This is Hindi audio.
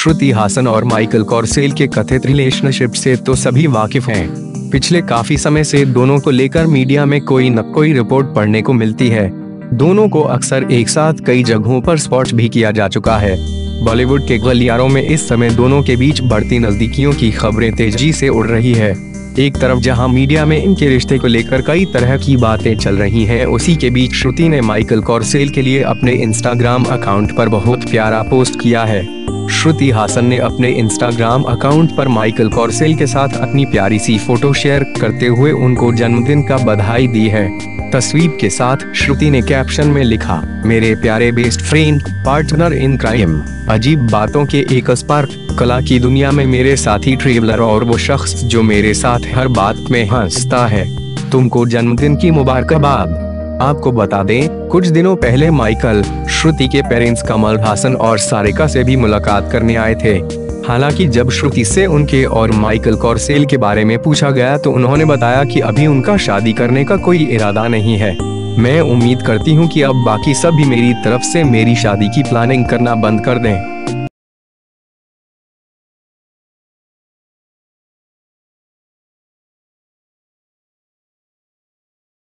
श्रुति हासन और माइकल कॉर्सेल के कथित रिलेशनशिप से तो सभी वाकिफ हैं। पिछले काफी समय से दोनों को लेकर मीडिया में कोई न कोई रिपोर्ट पढ़ने को मिलती है। दोनों को अक्सर एक साथ कई जगहों पर स्पॉट भी किया जा चुका है। बॉलीवुड के गलियारों में इस समय दोनों के बीच बढ़ती नजदीकियों की खबरें तेजी से उड़ रही है। एक तरफ जहां मीडिया में इनके रिश्ते को लेकर कई तरह की बातें चल रही हैं, उसी के बीच श्रुति ने माइकल कॉर्सेल के लिए अपने इंस्टाग्राम अकाउंट पर बहुत प्यारा पोस्ट किया है। श्रुति हासन ने अपने इंस्टाग्राम अकाउंट पर माइकल कॉर्सेल के साथ अपनी प्यारी सी फोटो शेयर करते हुए उनको जन्मदिन का बधाई दी है। तस्वीर के साथ श्रुति ने कैप्शन में लिखा, मेरे प्यारे best friend, partner in crime, अजीब बातों के एक स्पार्क, कला की दुनिया में मेरे साथी ट्रेवलर और वो शख्स जो मेरे साथ हर बात में हंसता है, तुमको जन्मदिन की मुबारकबाद। आपको बता दें, कुछ दिनों पहले माइकल श्रुति के पेरेंट्स कमल हासन और सारिका से भी मुलाकात करने आए थे। हालांकि जब श्रुति से उनके और माइकल कॉर्सेल के बारे में पूछा गया तो उन्होंने बताया कि अभी उनका शादी करने का कोई इरादा नहीं है। मैं उम्मीद करती हूँ कि अब बाकी सब भी मेरी तरफ से मेरी शादी की प्लानिंग करना बंद कर दें।